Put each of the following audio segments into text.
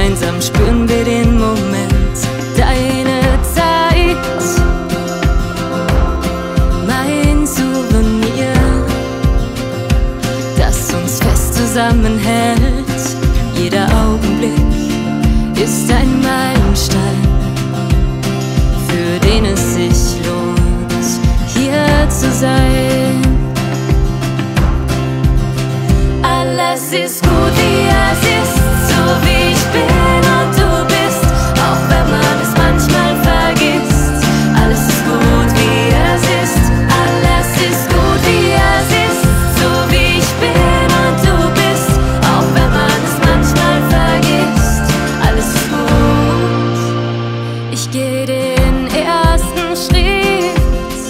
Gemeinsam spüren wir den Moment, deine Zeit, mein Souvenir, das uns fest zusammenhält. Jeder Augenblick ist ein Meilenstein, für den es sich lohnt, hier zu sein. Alles ist gut, wie es ist, so wie ich bin und du bist, auch wenn man es manchmal vergisst. Alles ist gut, wie es ist, alles ist gut, wie es ist, so wie ich bin und du bist, auch wenn man es manchmal vergisst. Alles ist gut, ich gehe den ersten Schritt,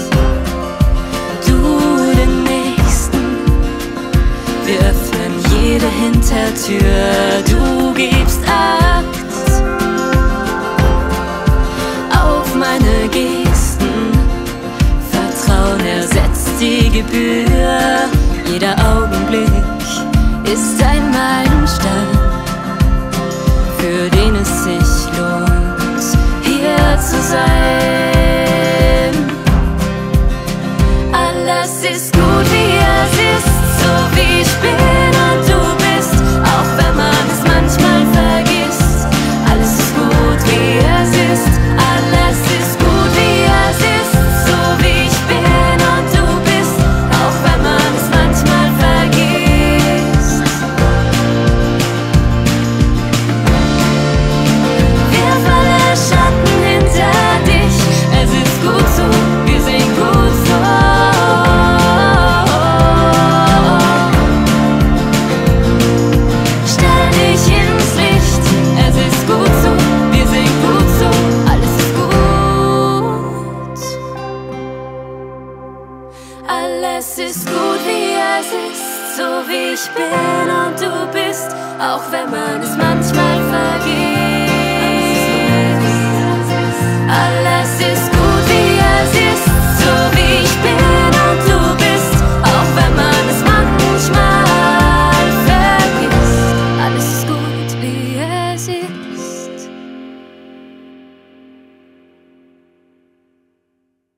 du den nächsten, wir öffnen jede Hintertür, du gibst Acht auf meine Gesten, Vertrauen ersetzt die Gebühr. Jeder Augenblick ist ein Meilenstein, für den es sich lohnt, hier zu sein. Alles ist gut, wie es ist, so wie ich bin und du bist, auch wenn man es manchmal vergisst. Alles ist gut, wie es ist, alles ist gut, wie es ist, so wie ich bin und du bist, auch wenn man es manchmal vergisst. Wirf alle Schatten hinter dich, es ist gut so, wir sind gut so. Stell dich ins Licht, es ist gut so, wir sind gut so, alles ist gut. Alles ist gut, wie es ist, so wie ich bin und du bist, auch wenn man es manchmal vergisst. Alles ist gut, wie es ist,